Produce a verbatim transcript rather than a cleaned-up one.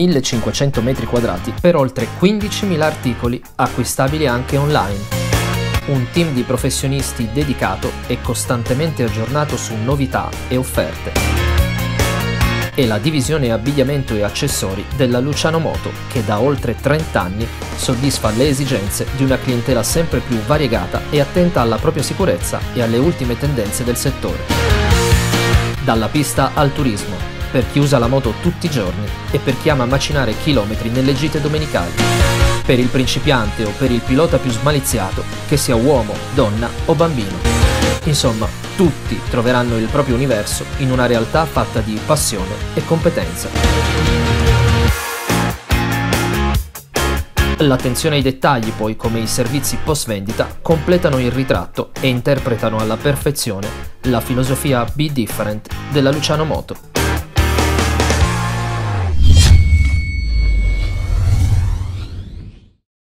millecinquecento metri quadrati per oltre quindicimila articoli acquistabili anche online. Un team di professionisti dedicato e costantemente aggiornato su novità e offerte. E la divisione abbigliamento e accessori della Luciano Moto, che da oltre trenta anni soddisfa le esigenze di una clientela sempre più variegata e attenta alla propria sicurezza e alle ultime tendenze del settore. Dalla pista al turismo, per chi usa la moto tutti i giorni e per chi ama macinare chilometri nelle gite domenicali. Per il principiante o per il pilota più smaliziato, che sia uomo, donna o bambino. Insomma, tutti troveranno il proprio universo in una realtà fatta di passione e competenza. L'attenzione ai dettagli, poi, come i servizi post vendita, completano il ritratto e interpretano alla perfezione la filosofia Be Different della Luciano Moto.